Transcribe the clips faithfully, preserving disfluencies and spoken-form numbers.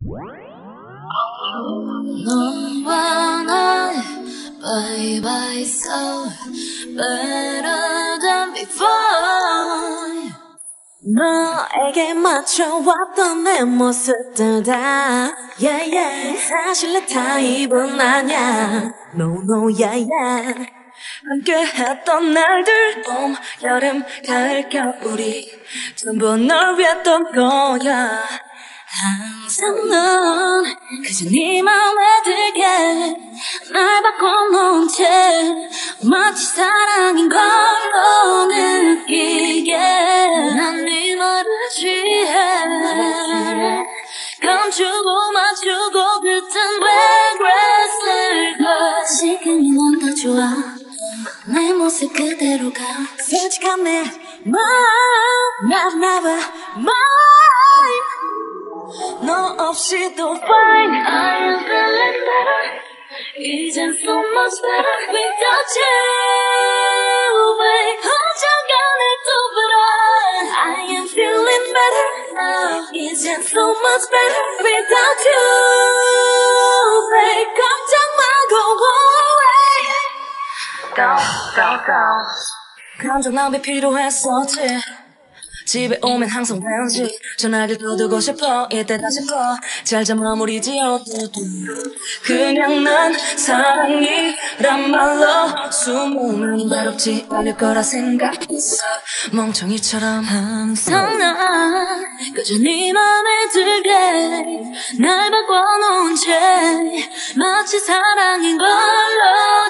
너와 나 bye bye so better than before. 너에게 맞춰왔던 내 모습들 다 yeah yeah 사실 내 타입은 아냐 no no yeah yeah 함께했던 날들 봄 여름 가을 겨울이 전부 널 위했던 거야. 항상 넌 그저 네 맘에 들게 날 바꿔놓은 채 마치 사랑인 걸로 느끼게 난 네 말을 취해 감추고 맞추고 그땐 왜 그랬을까. 지금이 넌 더 좋아 내 모습 그대로가 솔직한 내 맘 Never never mine 너 없이도 fine I am feeling better 이젠 so much better without you babe 어쩌가 내 또 better I am feeling better now 이젠 so much better without you babe 걱정 마 go away go go go 감정 낭비 필요했었지 집에 오면 항상 왠지 전화기를 두고 싶어 이때 다시 꺼 잘 자 마무리 지어도 그냥 난 사랑이란 말로 숨으면 외롭지 않을 거라 생각했어 멍청이처럼 항상 난 그저 네 맘에 들게 날 바꿔놓은 채 마치 사랑인 걸로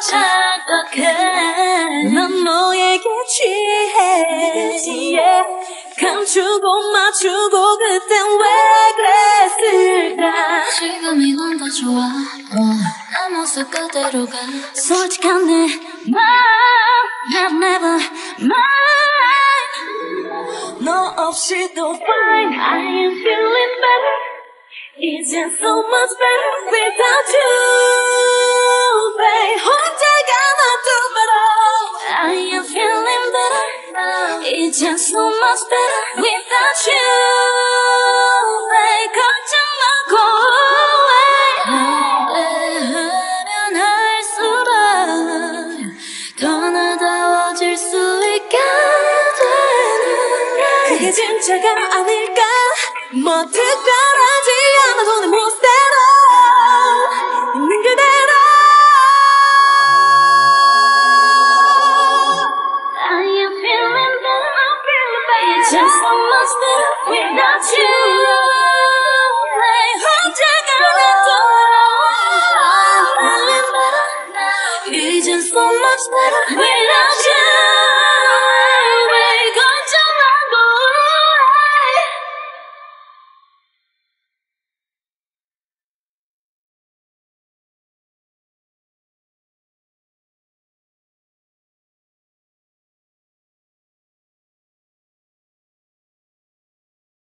착각해 난 너에게 취해 yeah. 감추고 맞추고 그땐 왜 그랬을까. 지금이 넌 더 좋아 내 모습 그대로가 솔직한 내 맘 Never never mine 너 없이도 fine I am feeling better 이젠 so much better without you babe 혼자가 나도 better I am feeling better 이젠 so much better without you babe 걱정 마 go away 하면 할수록 더 나다워질 수 있게 되는 그게 진짜가 아닐까 뭐 특별하지 않아도 내 모습대로 있는 그대로 Just so much better without you. 혼자가 나도 I'm feeling better. It's just so much better without you.